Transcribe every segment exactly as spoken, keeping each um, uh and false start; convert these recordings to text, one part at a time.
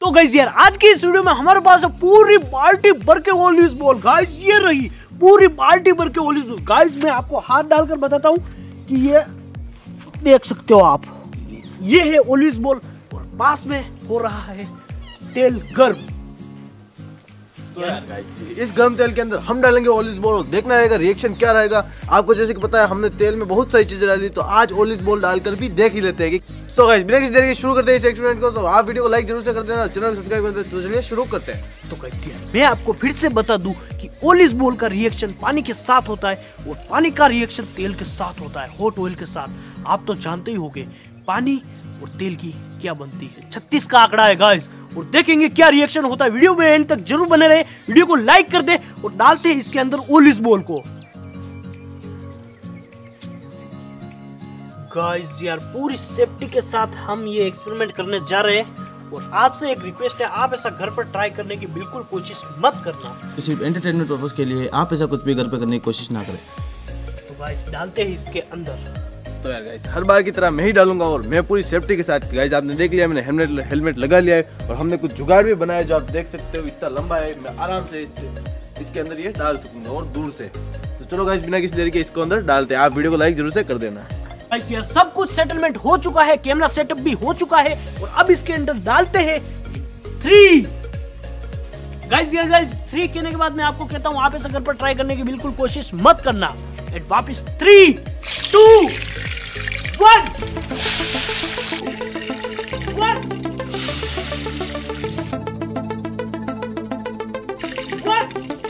तो गाइस यार आज की इस वीडियो में हमारे पास है पूरी बाल्टी भर के ओलिव बॉल। गाइस ये रही पूरी बाल्टी भर के ओलिव बॉल। गाइस मैं आपको हाथ डालकर बताता हूँ कि ये देख सकते हो आप, ये है ओलिव बॉल और पास में हो रहा है तेल गर्म। तो यार गाइस इस गर्म तेल के अंदर हम डालेंगे ओलिव बॉल। देखना रहेगा रिएक्शन क्या रहेगा। आपको जैसे कि पता है हमने तेल में बहुत सारी चीजें डाली, तो आज ओलिव बॉल डालकर भी देख ही लेते हैं कि तो गाइस बिना किसी देरी के शुरू करते हैं इस एक्सपेरिमेंट को। तो आप वीडियो को लाइक जरूर से कर देना, चैनल को सब्सक्राइब कर देना। तो चलिए शुरू करते हैं। तो गाइस यार मैं आपको फिर से बता दूं कि ओलिव बॉल का रिएक्शन पानी के साथ होता है और पानी का रिएक्शन तेल के साथ होता है, हॉट ऑयल के साथ। आप तो जानते ही होंगे पानी और तेल की क्या बनती है। छत्तीस का आंकड़ा है गाइस, और देखेंगे क्या रिएक्शन होता है। वीडियो में एंड तक जरूर बने रहे, वीडियो को लाइक कर दे और डालते हैं इसके अंदर ओलिव बॉल को। गाइस यार पूरी सेफ्टी के साथ हम ये एक्सपेरिमेंट करने जा रहे हैं और आपसे एक रिक्वेस्ट है, आप ऐसा घर पर ट्राई करने की बिल्कुल कोशिश मत करना। सिर्फ एंटरटेनमेंट पर्पस के लिए आप ऐसा कुछ भी घर पे करने की कोशिश ना करें। तो गाइस डालते हैं इसके अंदर। तो यार गाइस हर बार की तरह मैं ही डालूंगा और मैं पूरी सेफ्टी के साथ। गाइस आपने देख लिया, मैंने हेलमेट हेलमेट लगा लिया है और हमने कुछ जुगाड़ भी बनाया जो आप देख सकते हो। इतना लंबा है, मैं आराम से इससे इसके अंदर ये डाल सकूंगा और दूर से। तो चलो गाइस बिना किसी देरी के इसको अंदर डालते हैं। आप वीडियो को लाइक जरूर से कर देना। गाइस यार सब कुछ सेटलमेंट हो चुका है, कैमरा सेटअप भी हो चुका है और अब इसके अंदर डालते हैं थ्री। गाइस यार गाइस थ्री कहने के बाद मैं आपको कहता हूँ आप ऐसा घर पर ट्राई करने की बिल्कुल कोशिश मत करना। एंड वापस three two one one one.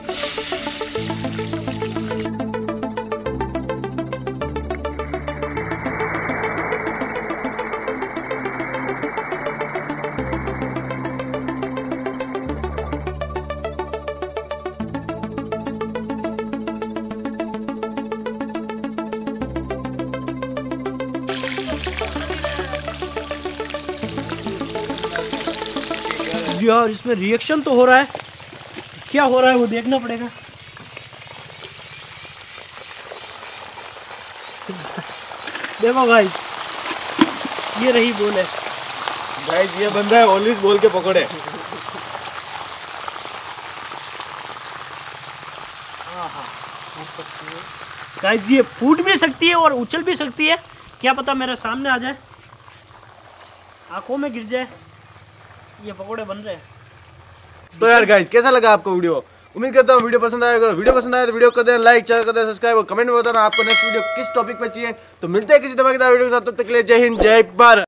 यार इसमें रिएक्शन तो हो रहा है, क्या हो रहा है वो देखना पड़ेगा। देखो गाइस ये रही बॉल है। गाइस ये बंदा है ओलिव बॉल के पकौड़े। गाइस ये फूट भी सकती है और उछल भी सकती है, क्या पता मेरे सामने आ जाए, आंखों में गिर जाए। ये पकोड़े बन रहे हैं। तो यार गाइस कैसा लगा आपको वीडियो? उम्मीद करता हूँ वीडियो पसंद आएगा। वीडियो पसंद आए तो वीडियो कर देना लाइक, चैनल कर देना सब्सक्राइब और कमेंट में बताना आपको नेक्स्ट वीडियो किस टॉपिक पे चाहिए। तो मिलते हैं किसी धमाकेदार वीडियो के साथ, तब तक के लिए जय हिंद जय भारत।